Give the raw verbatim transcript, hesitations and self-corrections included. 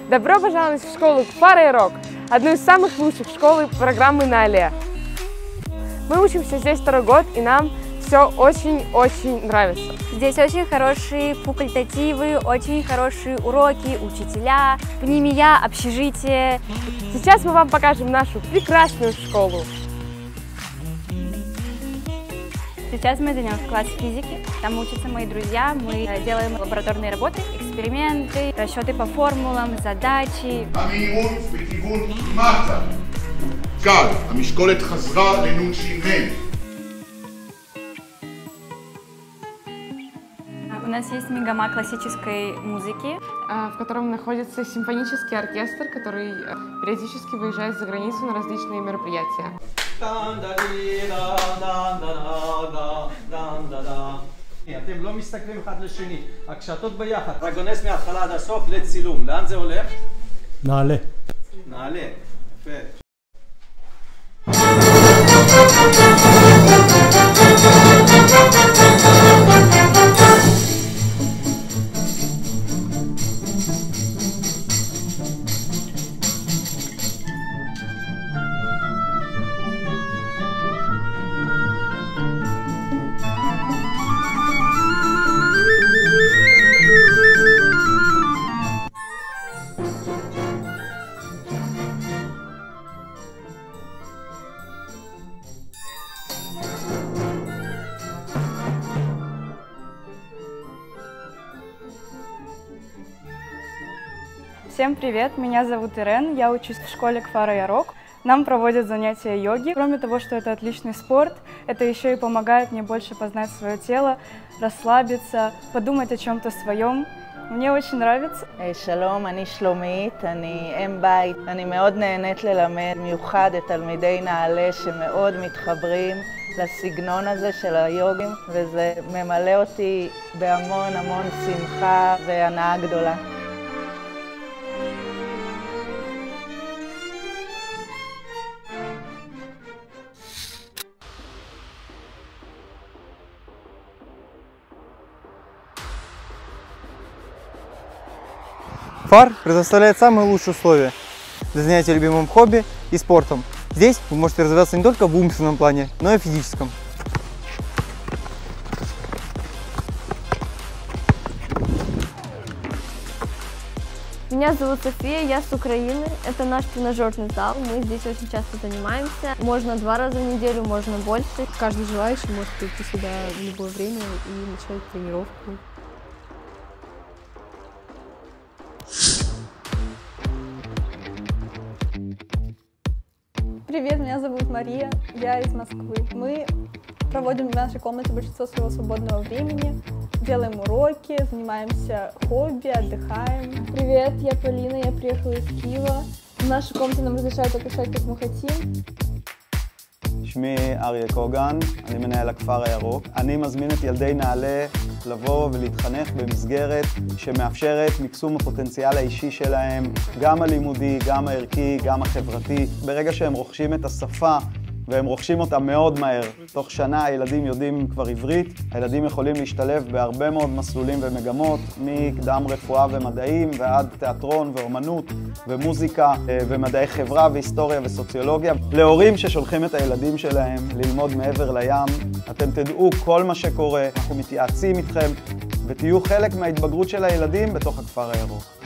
Добро пожаловать в школу Кфар Ярок, одну из самых лучших школ программы Наале. Мы учимся здесь второй год, и нам все очень-очень нравится. Здесь очень хорошие факультативы, очень хорошие уроки, учителя, пневмия, общежитие. Сейчас мы вам покажем нашу прекрасную школу. Сейчас мы идем в класс физики, там учатся мои друзья, мы делаем лабораторные работы, эксперименты, расчеты по формулам, задачи. У нас есть мегама классической музыки, в котором находится симфонический оркестр, который периодически выезжает за границу на различные мероприятия. אתם לא מסתכלים אחד לשני, הקשתות ביחד. רגונס מההתחלה עד הסוף לצילום. לאן זה הולך? נעלה. נעלה, יפה. Всем привет, меня зовут Ирен, я учусь в школе Кфар Ярок. Нам проводят занятия йоги. Кроме того, что это отличный спорт, это еще и помогает мне больше познать свое тело, расслабиться, подумать о чем-то своем. Мне очень нравится. שלום, אני שלומית, אני אם בית. אני מאוד נהנית ללמד, במיוחד את תלמידי נעלה שמאוד מתחברים לסגנון הזה של היוגים, וזה ממלא אותי בהמון המון שמחה והנאה גדולה. Кфар предоставляет самые лучшие условия для занятия любимым хобби и спортом. Здесь вы можете развиваться не только в умственном плане, но и в физическом. Меня зовут София, я с Украины. Это наш тренажерный зал. Мы здесь очень часто занимаемся. Можно два раза в неделю, можно больше. Каждый желающий может прийти сюда в любое время и начать тренировку. Привет, меня зовут Мария, я из Москвы. Мы проводим в нашей комнате большинство своего свободного времени, делаем уроки, занимаемся хобби, отдыхаем. Привет, я Полина, я приехала из Киева. В нашей комнате нам разрешают отдыхать, как мы хотим. שמי אריה קוגן, אני מנהל הכפר הירוק. אני מזמין את ילדי נעלה לבוא ולהתחנך במסגרת שמאפשרת מקסום הפוטנציאל האישי שלהם, גם הלימודי, גם הערכי, גם החברתי. ברגע שהם רוכשים את השפה והם רוכשים אותה מאוד מהר, תוך שנה הילדים יודעים כבר עברית, הילדים יכולים להשתלב בהרבה מאוד מסלולים ומגמות, מקדם רפואה ומדעים ועד תיאטרון ואומנות ומוזיקה ומדעי חברה והיסטוריה וסוציולוגיה. להורים ששולחים את הילדים שלהם ללמוד מעבר לים, אתם תדעו כל מה שקורה, אנחנו מתייעצים איתכם ותהיו חלק מההתבגרות של הילדים בתוך הכפר הירוק.